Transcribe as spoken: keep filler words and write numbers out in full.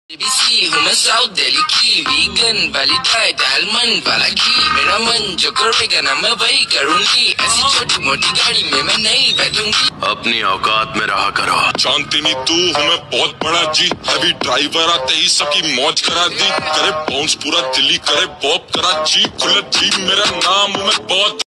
ABC हूँ मैं south Delhi की, वीगन वाली डाइट, आलमंड वाला घी। मेरा मन जो करेगा ना मैं वही करूँगी, ऐसी छोटी मोटी गाड़ी में मैं नहीं बैठूंगी। अपनी औकात में रहा करो। जानती नहीं तू हूँ मैं बहुत बड़ा जी, हैवी ड्राइवर आते ही सबकी मौज करा दी। करे बाउंस पूरा दिल्ली करे बॉब करा जी, खुले जी मेरा नाम हूँ मैं बहुत